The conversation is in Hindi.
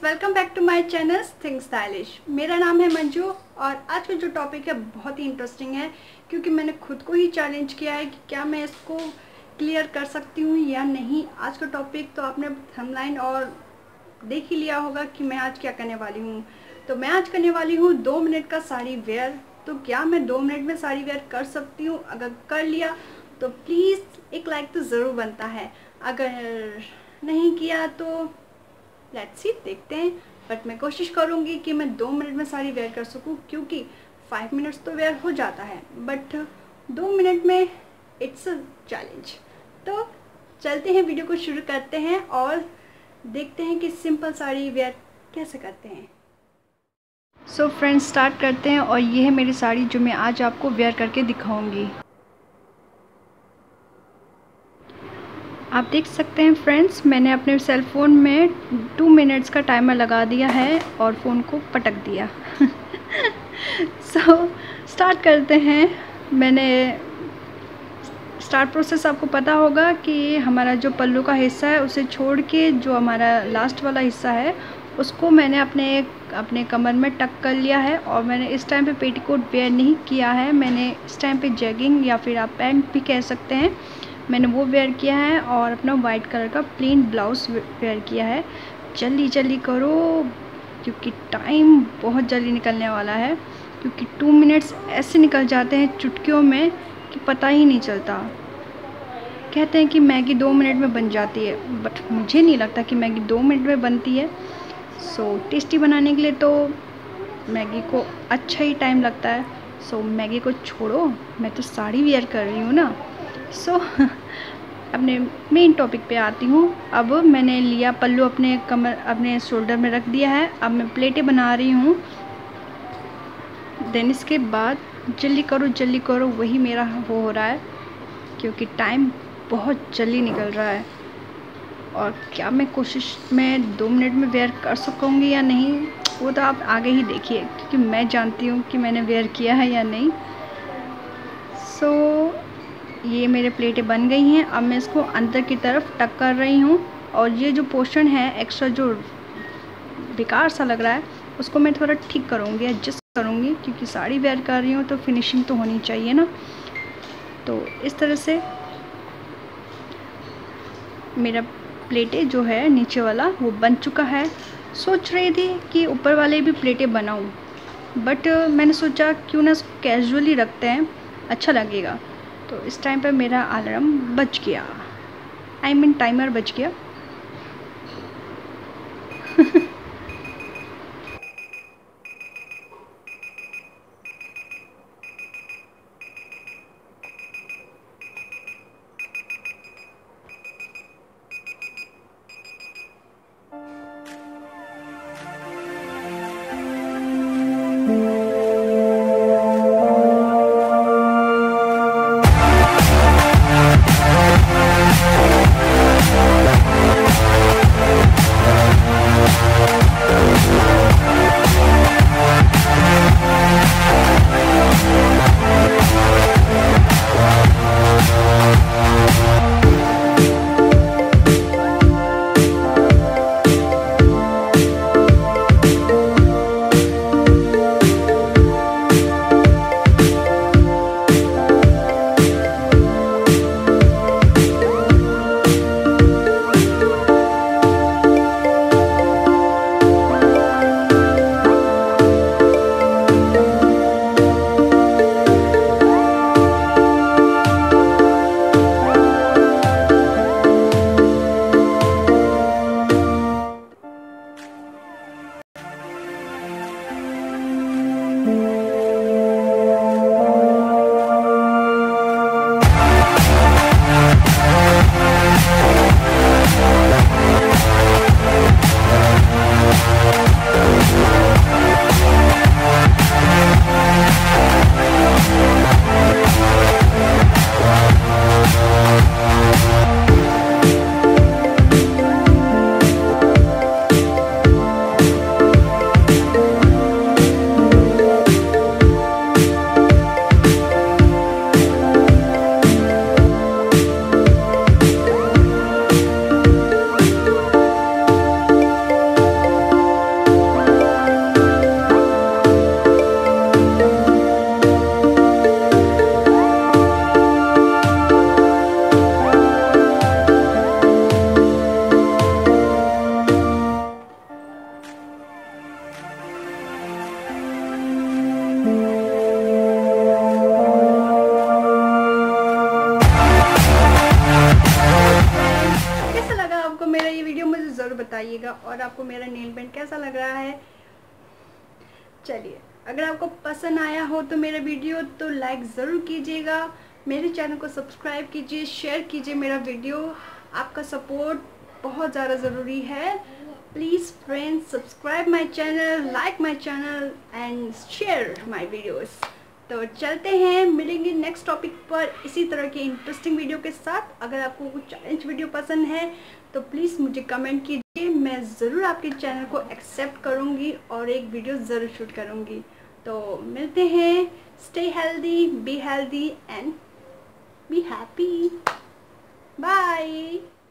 Welcome back to my channel think stylish. मेरा नाम है मंजू और आज का जो टॉपिक है बहुत ही इंटरेस्टिंग है क्योंकि मैंने खुद को ही चैलेंज किया है कि क्या मैं इसको क्लियर कर सकती हूँ या नहीं। आज का टॉपिक तो आपने थंबनेल और देख ही लिया होगा कि मैं आज क्या करने वाली हूँ। तो मैं आज करने वाली हूँ 2 मिनट का साड़ी वेयर। तो क्या मैं 2 मिनट में साड़ी वेयर कर सकती हूँ? अगर कर लिया तो प्लीज़ एक लाइक तो ज़रूर बनता है, अगर नहीं किया तो लेट्स सी, देखते हैं। बट मैं कोशिश करूँगी कि मैं 2 मिनट में साड़ी वेयर कर सकूँ क्योंकि 5 मिनट्स तो वेयर हो जाता है बट 2 मिनट में इट्स अ चैलेंज। तो चलते हैं, वीडियो को शुरू करते हैं और देखते हैं कि सिंपल साड़ी वेयर कैसे करते हैं। सो फ्रेंड्स, स्टार्ट करते हैं और ये है मेरी साड़ी जो मैं आज आपको वेयर करके दिखाऊंगी। आप देख सकते हैं फ्रेंड्स, मैंने अपने सेल फ़ोन में 2 मिनट्स का टाइमर लगा दिया है और फ़ोन को पटक दिया। सो स्टार्ट करते हैं। मैंने स्टार्ट प्रोसेस आपको पता होगा कि हमारा जो पल्लू का हिस्सा है उसे छोड़ के जो हमारा लास्ट वाला हिस्सा है उसको मैंने अपने कमर में टक कर लिया है। और मैंने इस टाइम पे पेटीकोट वेयर नहीं किया है, मैंने इस टाइम पे जैगिंग या फिर आप पैंट भी कह सकते हैं, मैंने वो वेयर किया है और अपना वाइट कलर का प्लेन ब्लाउज़ वेयर किया है। जल्दी जल्दी करो क्योंकि टाइम बहुत जल्दी निकलने वाला है, क्योंकि 2 मिनट्स ऐसे निकल जाते हैं चुटकियों में कि पता ही नहीं चलता। कहते हैं कि मैगी 2 मिनट में बन जाती है बट मुझे नहीं लगता कि मैगी 2 मिनट में बनती है। सो टेस्टी बनाने के लिए तो मैगी को अच्छा ही टाइम लगता है। सो मैगी को छोड़ो, मैं तो साड़ी वेयर कर रही हूँ ना। सो अपने मेन टॉपिक पे आती हूँ। अब मैंने लिया पल्लू अपने शोल्डर में रख दिया है। अब मैं प्लेटें बना रही हूँ। देन इसके बाद जल्दी करो, वही मेरा वो हो रहा है क्योंकि टाइम बहुत जल्दी निकल रहा है। और क्या मैं 2 मिनट में वेयर कर सकूँगी या नहीं वो तो आप आगे ही देखिए, क्योंकि मैं जानती हूँ कि मैंने वेयर किया है या नहीं। सो ये मेरे प्लेटें बन गई हैं। अब मैं इसको अंदर की तरफ टक कर रही हूँ और ये जो पोर्शन है एक्स्ट्रा जो बेकार सा लग रहा है उसको मैं थोड़ा ठीक करूँगी, एडजस्ट करूँगी, क्योंकि साड़ी वेयर कर रही हूँ तो फिनिशिंग तो होनी चाहिए ना। तो इस तरह से मेरा प्लेटें जो है नीचे वाला वो बन चुका है। सोच रही थी कि ऊपर वाले भी प्लेटें बनाऊँ बट मैंने सोचा क्यों ना इसको कैजुअली रखते हैं, अच्छा लगेगा। तो इस टाइम पर मेरा अलार्म बज गया, टाइमर बज गया। और आपको मेरा नेल पेंट कैसा लग रहा है। चलिए, अगर आपको पसंद आया हो तो मेरा वीडियो तो लाइक ज़रूर कीजिएगा, मेरे चैनल को सब्सक्राइब कीजिए, शेयर कीजिए मेरा वीडियो। आपका सपोर्ट बहुत ज़्यादा ज़रूरी है। Please friends, subscribe my channel, like my channel and share my videos. तो चलते हैं, मिलेंगे नेक्स्ट टॉपिक पर इसी तरह के इंटरेस्टिंग वीडियो के साथ। अगर आपको कुछ चैलेंज वीडियो पसंद है तो प्लीज़ मुझे कमेंट कीजिए, मैं ज़रूर आपके चैनल को एक्सेप्ट करूँगी और एक वीडियो ज़रूर शूट करूँगी। तो मिलते हैं, stay healthy and be happy, bye.